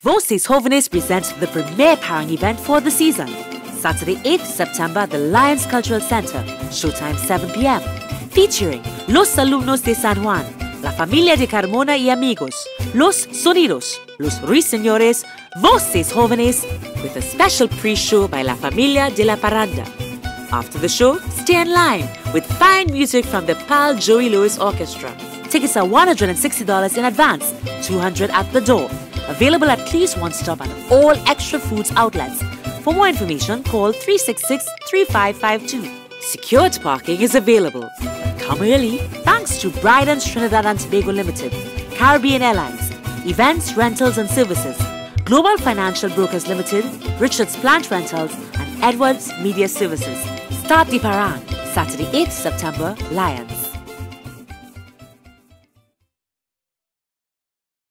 Voces Jovenes presents the premier parang event for the season. Saturday 8th September at the Lions Cultural Center, showtime 7 p.m. Featuring Los Alumnos de San Juan, La Familia de Carmona y Amigos, Los Sonidos, Los Ruisenores, Voces Jovenes, with a special pre-show by La Familia de la Parranda. After the show, stay in line with fine music from the pal Joey Lewis Orchestra. Tickets are $160 in advance, $200 at the door. Available at Cleve's One Stop and all Xtra Foods outlets. For more information, call 366-3552. Secured parking is available. Come early thanks to Trinidad and Tobago Limited, Caribbean Airlines, Events, Rentals and Services, Global Financial Brokers Limited, Richards Plant Rentals and Edwards Media Services. Start the parang, Saturday 8th September, Lions.